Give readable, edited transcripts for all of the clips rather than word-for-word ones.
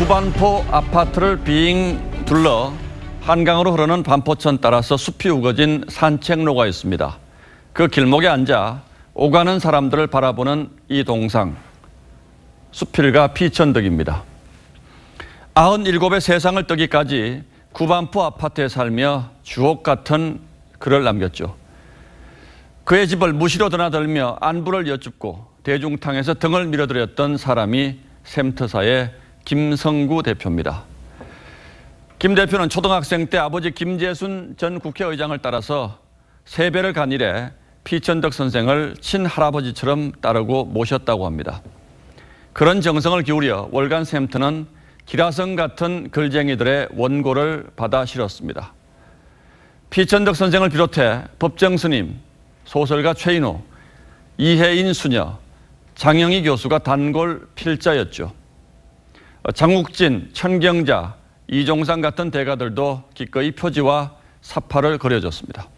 구반포 아파트를 빙 둘러 한강으로 흐르는 반포천 따라서 숲이 우거진 산책로가 있습니다. 그 길목에 앉아 오가는 사람들을 바라보는 이 동상, 수필가 피천덕입니다. 97의 세상을 뜨기까지 구반포 아파트에 살며 주옥 같은 글을 남겼죠. 그의 집을 무시로 드나들며 안부를 여쭙고 대중탕에서 등을 밀어드렸던 사람이 샘터사의 김성구 대표입니다. 김 대표는 초등학생 때 아버지 김재순 전 국회의장을 따라서 세배를 간 이래 피천덕 선생을 친할아버지처럼 따르고 모셨다고 합니다. 그런 정성을 기울여 월간 샘터는 기라성 같은 글쟁이들의 원고를 받아 실었습니다. 피천덕 선생을 비롯해 법정 스님, 소설가 최인호, 이혜인 수녀, 장영희 교수가 단골 필자였죠. 장욱진, 천경자, 이종상 같은 대가들도 기꺼이 표지와 사파를 그려줬습니다.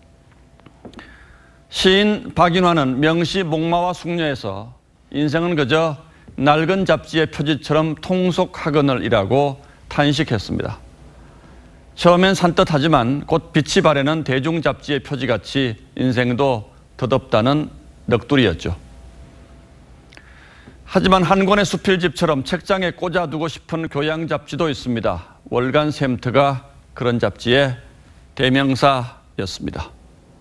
시인 박인화는 명시 목마와 숙녀에서 인생은 그저 낡은 잡지의 표지처럼 통속하거늘 이라고 탄식했습니다. 처음엔 산뜻하지만 곧 빛이 바래는 대중 잡지의 표지같이 인생도 덧없다는 넋두리였죠. 하지만 한 권의 수필집처럼 책장에 꽂아두고 싶은 교양 잡지도 있습니다. 월간 샘터가 그런 잡지의 대명사였습니다.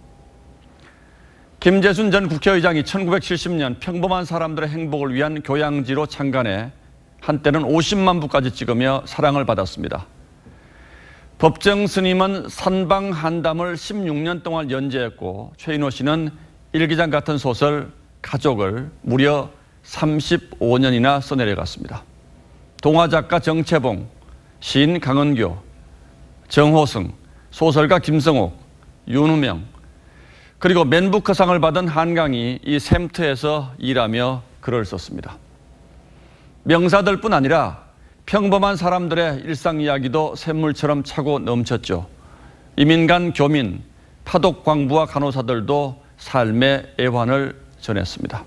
김재순 전 국회의장이 1970년 평범한 사람들의 행복을 위한 교양지로 창간해 한때는 50만 부까지 찍으며 사랑을 받았습니다. 법정 스님은 선방한담을 16년 동안 연재했고 최인호 씨는 일기장 같은 소설 가족을 무려 35년이나 써내려갔습니다. 동화작가 정채봉, 시인 강은교, 정호승, 소설가 김성옥, 윤우명, 그리고 맨부커상을 받은 한강이 이 샘터에서 일하며 글을 썼습니다. 명사들뿐 아니라 평범한 사람들의 일상 이야기도 샘물처럼 차고 넘쳤죠. 이민간 교민, 파독 광부와 간호사들도 삶의 애환을 전했습니다.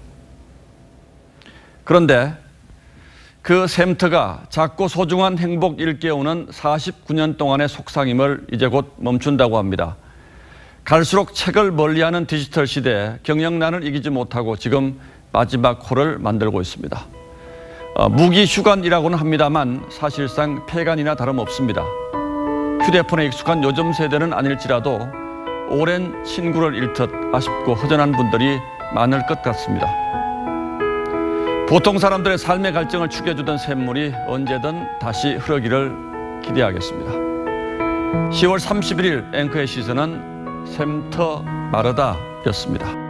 그런데 그 샘터가 작고 소중한 행복 일깨우는 49년 동안의 속상임을 이제 곧 멈춘다고 합니다. 갈수록 책을 멀리하는 디지털 시대에 경영난을 이기지 못하고 지금 마지막 호를 만들고 있습니다. 무기휴관이라고는 합니다만 사실상 폐간이나 다름없습니다. 휴대폰에 익숙한 요즘 세대는 아닐지라도 오랜 친구를 잃듯 아쉽고 허전한 분들이 많을 것 같습니다. 보통 사람들의 삶의 갈증을 축여주던 샘물이 언제든 다시 흐르기를 기대하겠습니다. 10월 31일 앵커의 시선은 샘터 마르다였습니다.